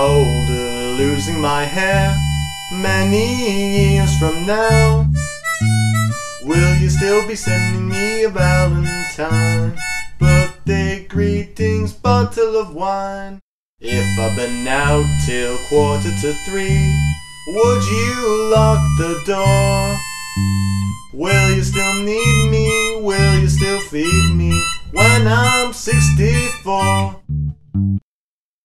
older, losing my hair. Many years from now, will you still be sending me a Valentine? Birthday greetings, bottle of wine. If I've been out till 2:45, would you lock the door? Will you still need me? Will you still feed me when I'm 64?